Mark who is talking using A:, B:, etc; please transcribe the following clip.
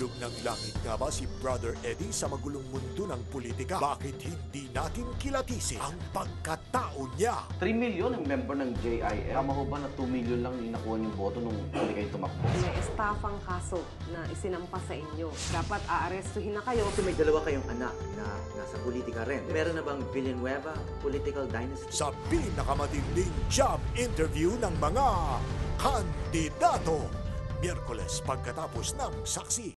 A: Hulog ng langit nga ba si Brother Eddie sa magulong mundo ng politika? Bakit hindi natin kilatisin ang pagkatao niya?
B: 3 million ang member ng JIM. Tama ho ba na 2 million lang yung nakuha niyong boto nung huli kayo tumakbo?
C: May estafang kaso na isinampa sa inyo. Dapat aarestuhin na kayo.
D: May dalawa kayong anak na nasa politika rin. Meron na bang Villanueva political dynasty?
A: Sa pinakamatinding job interview ng mga kandidato. Miyerkules pagkatapos ng saksi.